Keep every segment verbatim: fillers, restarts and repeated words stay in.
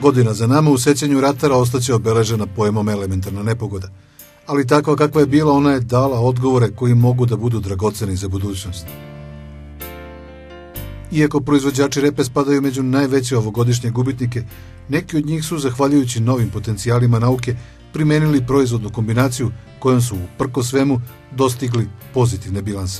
Godina za nama u sećanju ratara ostaće obeležena pojmom elementarna nepogoda, ali takva kakva je bila, ona je dala odgovore koji mogu da budu dragoceni za budućnost. Iako proizvođači repe spadaju među najveće ovogodišnje gubitnike, neki od njih su, zahvaljujući novim potencijalima nauke, primenili proizvodnu kombinaciju kojom su, uprko svemu, dostigli pozitivne bilanse.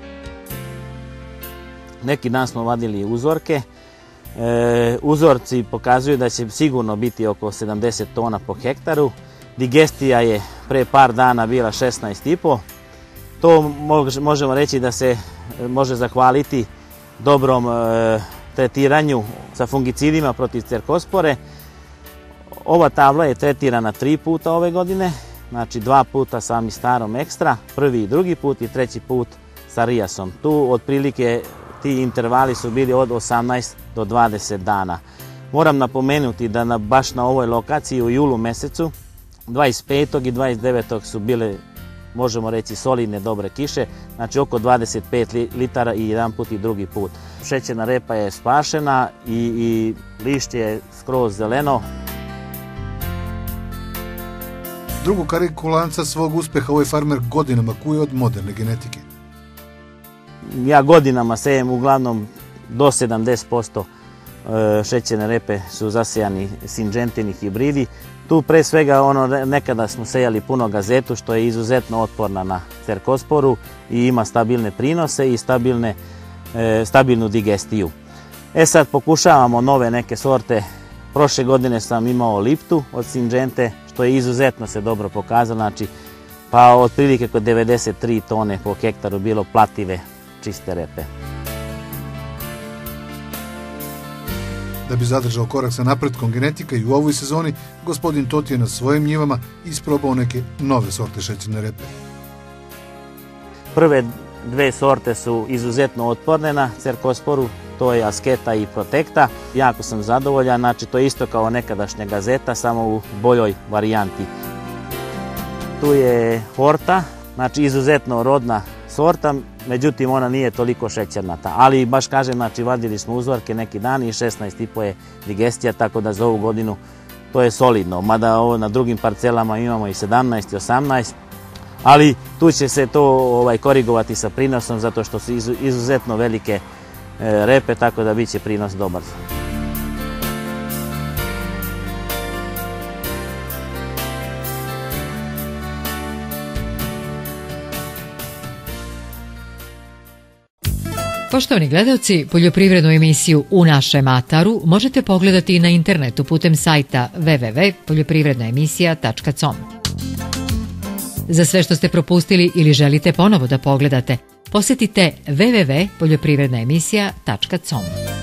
Neki dan smo vadili uzorke. E, uzorci pokazuju da će sigurno biti oko sedamdeset tona po hektaru. Digestija je pre par dana bila šesnaest i po. To možemo reći da se može zahvaliti dobrom e, tretiranju sa fungicidima protiv cerkospore. Ova tabla je tretirana tri puta ove godine, znači dva puta sa Amistarom Extra, prvi i drugi put i treći put sa Riasom. Tu otprilike ti intervali su bili od osamnaest do dvadeset dana. Moram napomenuti da na, baš na ovoj lokaciji u julu mesecu, dvadeset petog i dvadeset devetog su bile, možemo reći, solidne dobre kiše, znači oko dvadeset pet litara i jedan put i drugi put. Šećerna repa je spašena i, i lišće je skroz zeleno. Drugu kariku lanca svog uspeha ovaj farmer godinama kuje od moderne genetike. Ja godinama sejem uglavnom do sedamdeset posto šećerne repe su zasejani Syngentini hibridi. Tu pre svega ono, nekada smo sejali puno gazetu što je izuzetno otporna na cerkosporu i ima stabilne prinose i stabilne, e, stabilnu digestiju. E sad pokušavamo nove neke sorte. Prošle godine sam imao Liptu od Syngente što je izuzetno se dobro pokazalo, znači pa otprilike kod devedeset tri tone po hektaru bilo plative čiste repe. Da bi zadržao korak sa napretkom genetika i u ovoj sezoni, gospodin Toti je na svojim njivama isprobao neke nove sorte šećerne repe. Prve dve sorte su izuzetno otporne na cerkosporu, to je Asketa i Protekta. Jako sam zadovoljan, znači to je isto kao nekadašnja gazeta, samo u boljoj varijanti. Tu je Horta, znači izuzetno rodna sorta, međutim ona nije toliko šećernata, ali baš kažem, znači vadili smo uzorke neki dan i šesnaest i po je digestija, tako da za ovu godinu to je solidno, mada ovo na drugim parcelama imamo i sedamnaest i osamnaest, ali tu će se to ovaj, korigovati sa prinosom zato što su izu, izuzetno velike e, repe, tako da bit će prinos dobar. Poštovani gledalci, poljoprivrednu emisiju U našem ataru možete pogledati na internetu putem sajta w w w tačka poljoprivredna emisija tačka com. Za sve što ste propustili ili želite ponovo da pogledate, posjetite w w w tačka poljoprivredna emisija tačka com.